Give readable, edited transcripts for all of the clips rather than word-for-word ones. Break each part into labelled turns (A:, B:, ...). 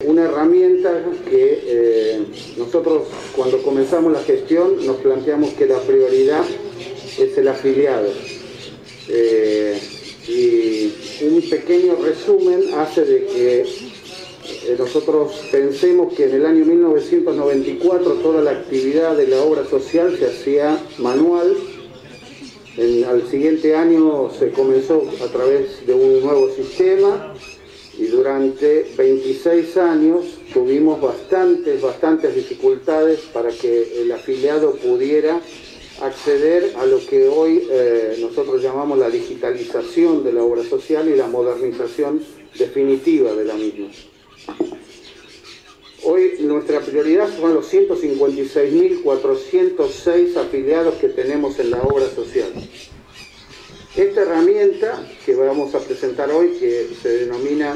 A: Una herramienta que nosotros cuando comenzamos la gestión nos planteamos que la prioridad es el afiliado. Y un pequeño resumen hace de que nosotros pensemos que en el año 1994 toda la actividad de la obra social se hacía manual. Al siguiente año se comenzó a través de un nuevo sistema y durante 26 años tuvimos bastantes dificultades para que el afiliado pudiera acceder a lo que hoy nosotros llamamos la digitalización de la obra social y la modernización definitiva de la misma. Hoy nuestra prioridad son los 156.406 afiliados que tenemos en la obra social. Esta herramienta que vamos a presentar hoy, que se denomina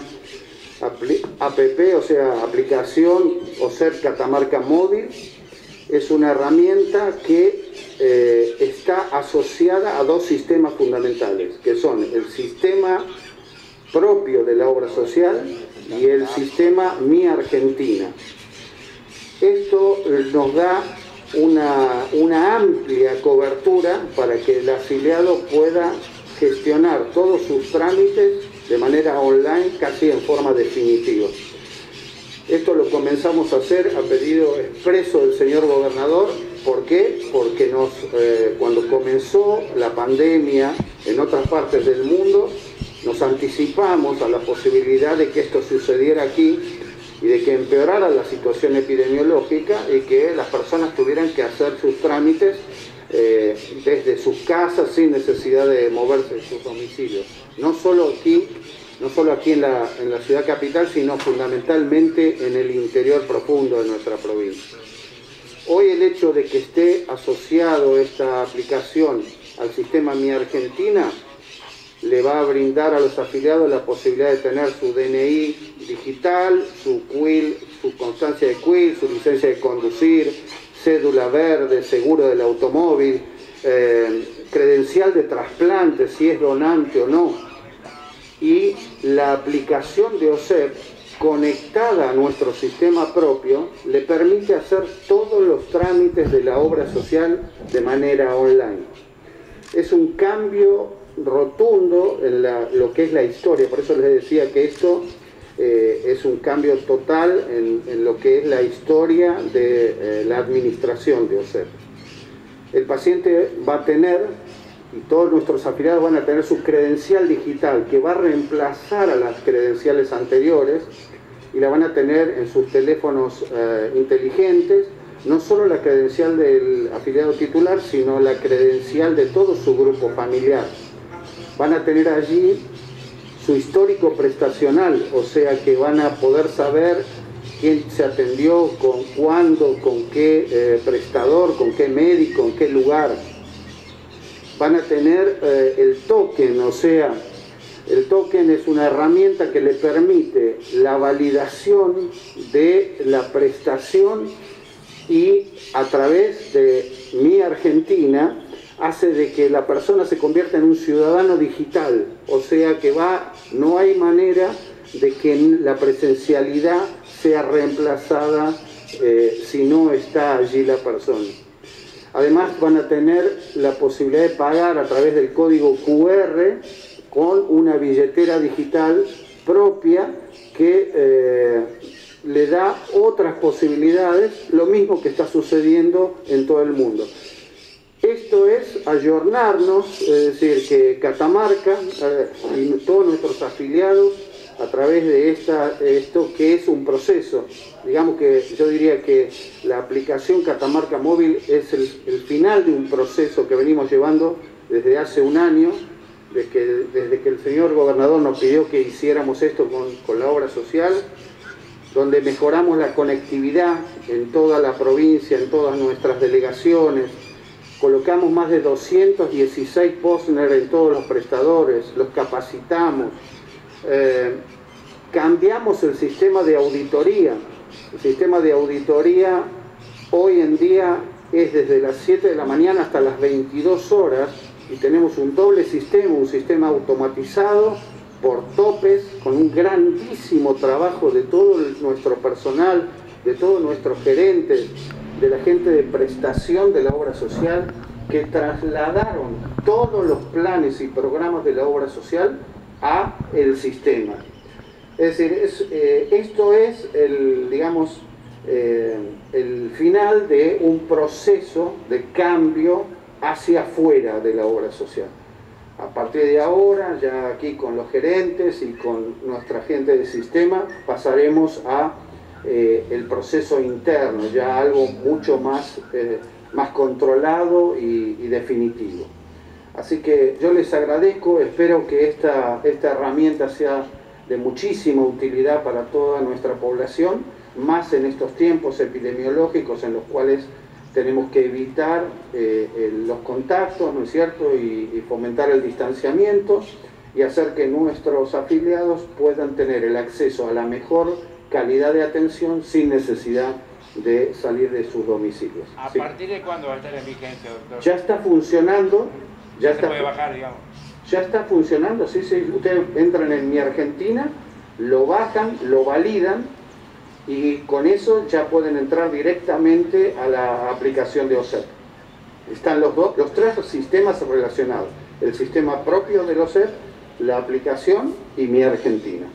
A: APP, o sea, aplicación OSEP Catamarca Móvil, es una herramienta que está asociada a dos sistemas fundamentales, que son el sistema propio de la obra social y el sistema Mi Argentina. Esto nos da una amplia cobertura para que el afiliado pueda gestionar todos sus trámites de manera online, casi en forma definitiva. Esto lo comenzamos a hacer a pedido expreso del señor gobernador. ¿Por qué? Porque cuando comenzó la pandemia en otras partes del mundo, nos anticipamos a la posibilidad de que esto sucediera aquí y de que empeorara la situación epidemiológica y que las personas tuvieran que hacer sus trámites desde sus casas sin necesidad de moverse de sus domicilios. No solo aquí en la ciudad capital, sino fundamentalmente en el interior profundo de nuestra provincia. Hoy el hecho de que esté asociado esta aplicación al sistema Mi Argentina le va a brindar a los afiliados la posibilidad de tener su DNI digital, su CUIL, su constancia de CUIL, su licencia de conducir, cédula verde, seguro del automóvil, credencial de trasplante, si es donante o no. Y la aplicación de OSEP, conectada a nuestro sistema propio, le permite hacer todos los trámites de la obra social de manera online. Es un cambio rotundo en lo que es la historia, por eso les decía que esto es un cambio total en lo que es la historia de la administración de OSEP. El paciente va a tener, y todos nuestros afiliados van a tener su credencial digital que va a reemplazar a las credenciales anteriores y la van a tener en sus teléfonos inteligentes, no solo la credencial del afiliado titular, sino la credencial de todo su grupo familiar. Van a tener allí su histórico prestacional, o sea que van a poder saber quién se atendió, con cuándo, con qué prestador, con qué médico, en qué lugar. Van a tener el token, o sea, el token es una herramienta que le permite la validación de la prestación y a través de Mi Argentina hace de que la persona se convierta en un ciudadano digital, o sea que no hay manera de que la presencialidad sea reemplazada si no está allí la persona. Además van a tener la posibilidad de pagar a través del código QR con una billetera digital propia que le da otras posibilidades, lo mismo que está sucediendo en todo el mundo. Esto es ayornarnos, es decir, que Catamarca y todos nuestros afiliados, a través de esto que es un proceso, digamos que yo diría que la aplicación Catamarca Móvil es el final de un proceso que venimos llevando desde hace un año, desde que el señor gobernador nos pidió que hiciéramos esto con la obra social, donde mejoramos la conectividad en toda la provincia, en todas nuestras delegaciones. Colocamos más de 216 POSNER en todos los prestadores, los capacitamos, cambiamos el sistema de auditoría. El sistema de auditoría hoy en día es desde las 7 de la mañana hasta las 22 horas y tenemos un doble sistema, un sistema automatizado por topes, con un grandísimo trabajo de todo nuestro personal, de todos nuestros gerentes, de la gente de prestación de la obra social, que trasladaron todos los planes y programas de la obra social a el sistema. Es decir, esto es el, digamos, el final de un proceso de cambio hacia afuera de la obra social. A partir de ahora, ya aquí con los gerentes y con nuestra gente de sistema, pasaremos a el proceso interno, ya algo mucho más controlado y definitivo. Así que yo les agradezco, espero que esta herramienta sea de muchísima utilidad para toda nuestra población, más en estos tiempos epidemiológicos en los cuales tenemos que evitar los contactos, ¿no es cierto?, y fomentar el distanciamiento y hacer que nuestros afiliados puedan tener el acceso a la mejor calidad de atención sin necesidad de salir de sus domicilios.
B: ¿A partir de cuándo va a estar en vigencia, doctor?
A: Ya está funcionando. Ya
B: se puede bajar, digamos.
A: Ya está funcionando, sí. Ustedes entran en Mi Argentina, lo bajan, lo validan y con eso ya pueden entrar directamente a la aplicación de OSEP. Están los tres sistemas relacionados: el sistema propio del OSEP, la aplicación y Mi Argentina.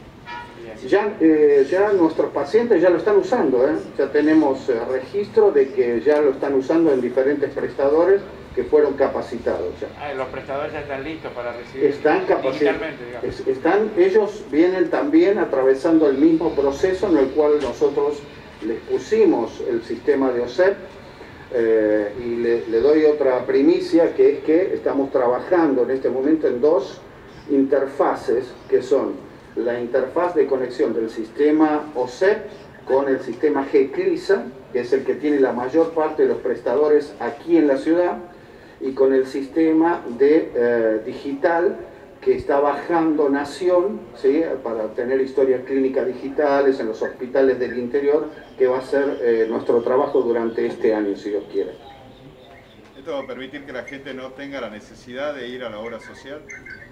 A: Ya nuestros pacientes ya lo están usando, ya tenemos registro de que ya lo están usando en diferentes prestadores que fueron capacitados ya.
B: Los prestadores ya están listos para recibir.
A: Están capacitados. Ellos vienen también atravesando el mismo proceso en el cual nosotros les pusimos el sistema de OSEP, y le doy otra primicia, que es que estamos trabajando en este momento en dos interfaces, que son la interfaz de conexión del sistema OSEP con el sistema GCLISA, que es el que tiene la mayor parte de los prestadores aquí en la ciudad, y con el sistema de digital que está bajando Nación, ¿sí?, para tener historias clínicas digitales en los hospitales del interior, que va a ser nuestro trabajo durante este año, si Dios quiere.
C: ¿Esto va a permitir que la gente no tenga la necesidad de ir a la obra social?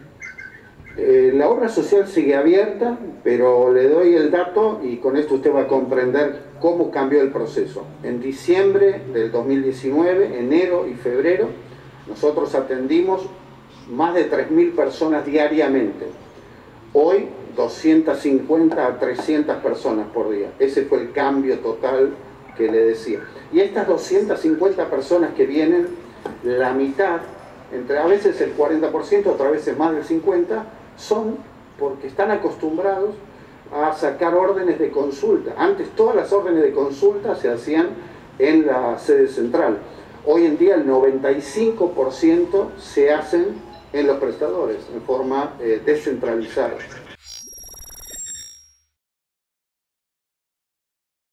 A: La obra social sigue abierta, pero le doy el dato y con esto usted va a comprender cómo cambió el proceso. En diciembre del 2019, enero y febrero, nosotros atendimos más de 3.000 personas diariamente. Hoy, 250 a 300 personas por día. Ese fue el cambio total que le decía. Y estas 250 personas que vienen, la mitad, a veces el 40%, otras veces más del 50%, son porque están acostumbrados a sacar órdenes de consulta. Antes todas las órdenes de consulta se hacían en la sede central. Hoy en día el 95% se hacen en los prestadores, en forma descentralizada.